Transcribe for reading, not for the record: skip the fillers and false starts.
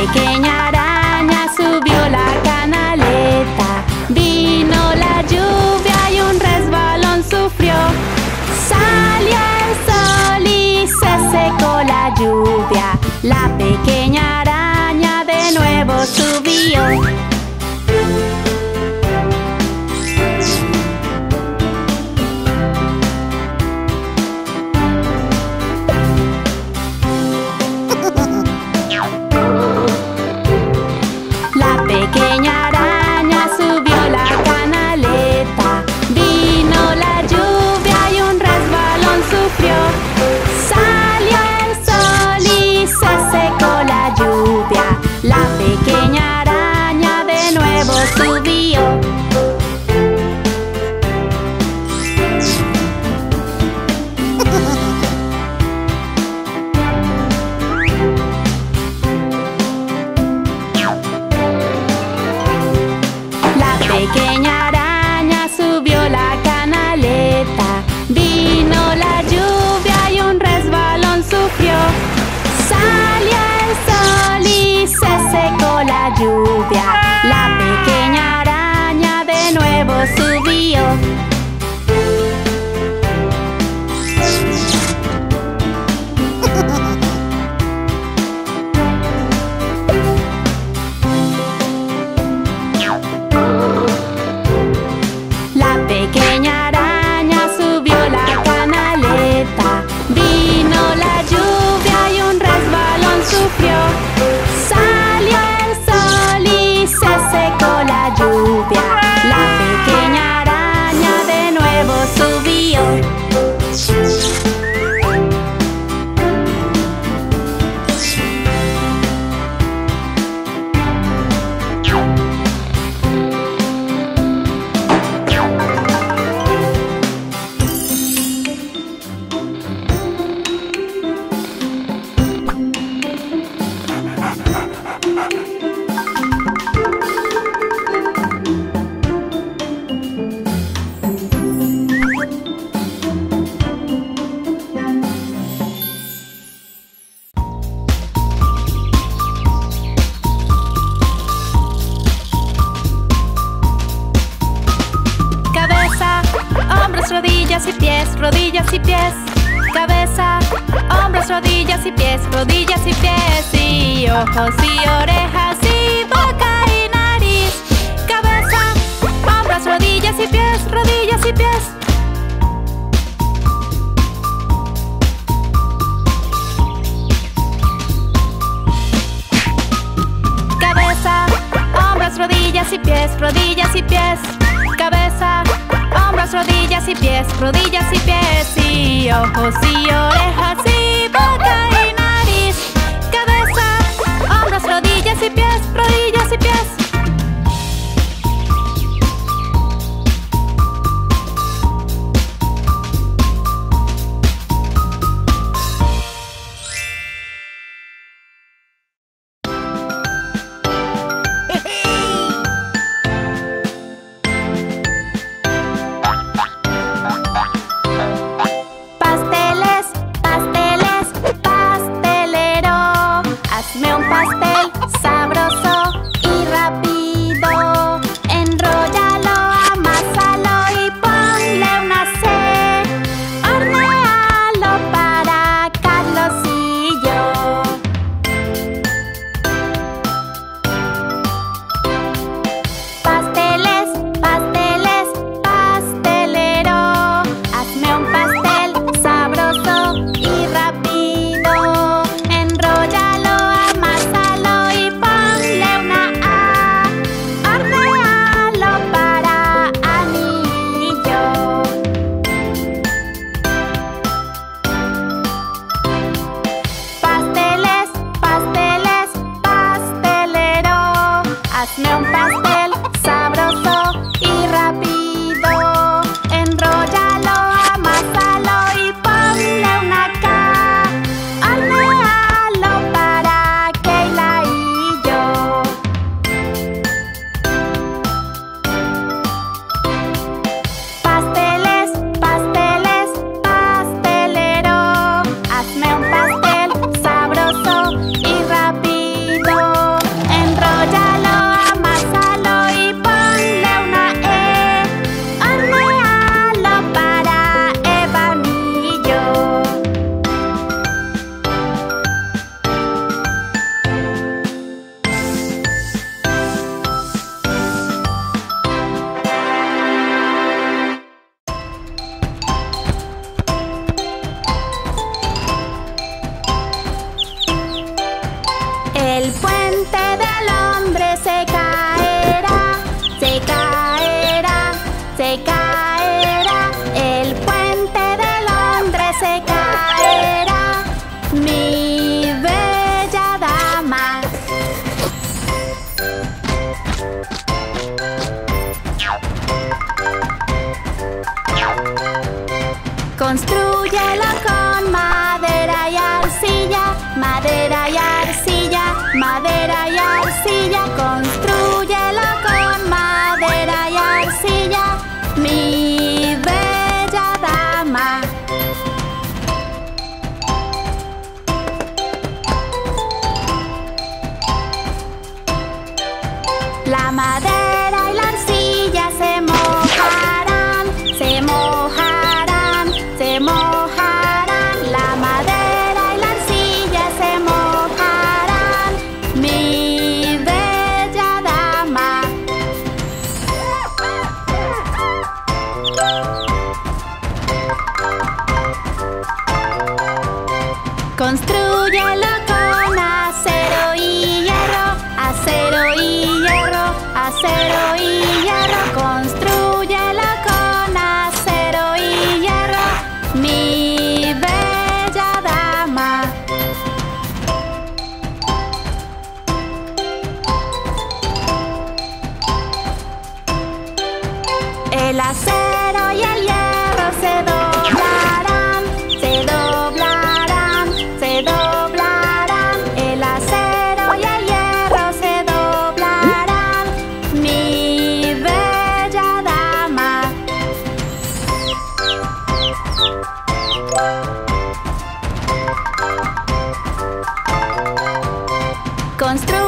pequeña araña subió la canaleta. Vino la lluvia y un resbalón sufrió. Salió el sol y se secó la lluvia. La pequeña araña de nuevo subió. La pequeña araña subió la canaleta. Vino la lluvia y un resbalón sufrió. Salió el sol y se secó la lluvia. La pequeña araña de nuevo subió. La pequeña araña subió la canaleta. Vino la lluvia y un resbalón sufrió. Salió el sol y se secó la lluvia. La pequeña araña de nuevo subió. La pequeña araña subió la canaleta. Vino la lluvia y un resbalón sufrió. Salió el sol y se secó la lluvia. La pequeña araña de nuevo subió. Cabeza, hombros, rodillas y pies, rodillas y pies. Cabeza, hombros, rodillas y pies, rodillas y pies. Y ojos y orejas y boca y nariz. Cabeza, hombros, rodillas y pies, rodillas y pies. Cabeza, hombros, rodillas y pies, rodillas y pies. Cabeza, hombros, rodillas y pies, rodillas y pies. Y ojos y orejas y boca y nariz. Cabeza, hombros, rodillas y pies, rodillas y pies. Pasteles, pasteles, pastelero. Hazme un pastel sabroso y rápido. Enróllalo, amásalo y ponle una C. Hornéalo para Carlos y yo. Pasteles, pasteles, pastelero. Hazme un pastel sabroso y rápido. Enróllalo, amásalo y ponle una A. Hornéalo para anillo. Pasteles, pasteles, pastelero. Hazme un pastel sabroso y rápido. Enróllalo, amásalo y ponle una K. Hornéalo para Keila y yo. Pasteles, pasteles, pastelero. Hazme un pastel sabroso y rápido. El puente del hombre se caerá, se caerá, se caerá. El puente del hombre se caerá, mi bella dama. Constrúyelo con madera y arcilla, madera y arcilla, madera y arcilla. Constrúyelo con madera y arcilla, mi bella dama. La madera y la arcilla se mojarán, se mojarán, se mojarán. La madera y la arcilla se mojarán, mi bella dama. Constrúyelo con acero y hierro, acero y hierro, acero y hierro. Constrúyelo con acero y hierro, mi bella dama. El acero y el hierro se doblarán, se doblarán, se doblarán. El acero y el hierro se doblarán, mi bella dama. Construye